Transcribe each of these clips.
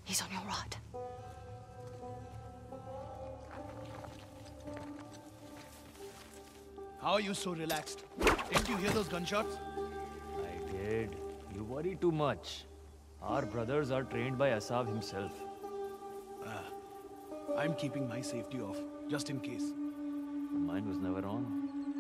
He's on your right. How are you so relaxed? Didn't you hear those gunshots? I did. You worry too much. Our brothers are trained by Asav himself. I'm keeping my safety off, just in case. Mine was never on.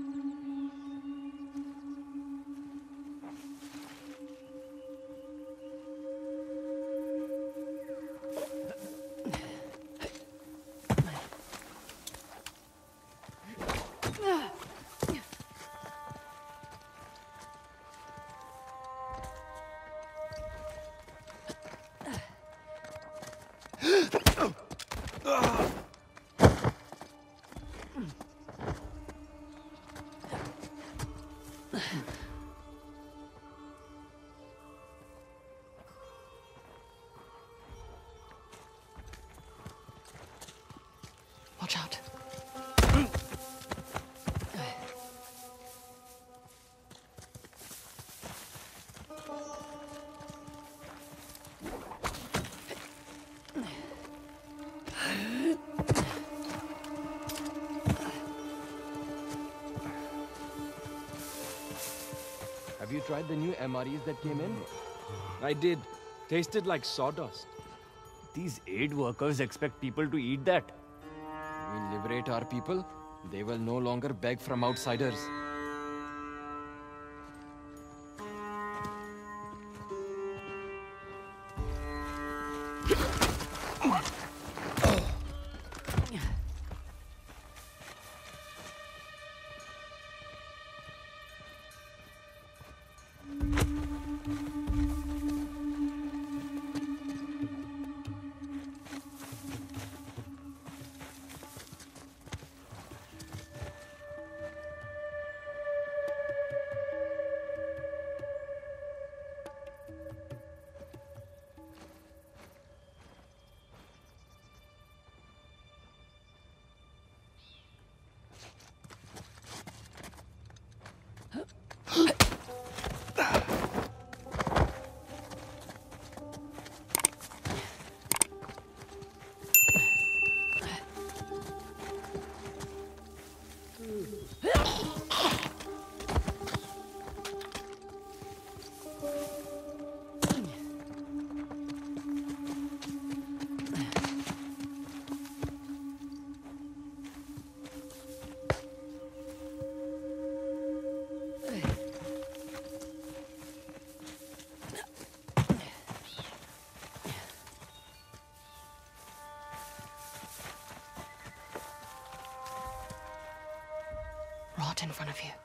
Watch out. Have you tried the new MREs that came in? I did. Tasted like sawdust. These aid workers expect people to eat that. We liberate our people, they will no longer beg from outsiders. Right in front of you.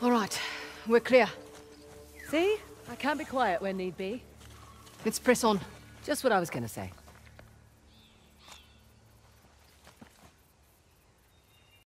All right, we're clear. See? I can be quiet when need be. Let's press on. Just what I was gonna say.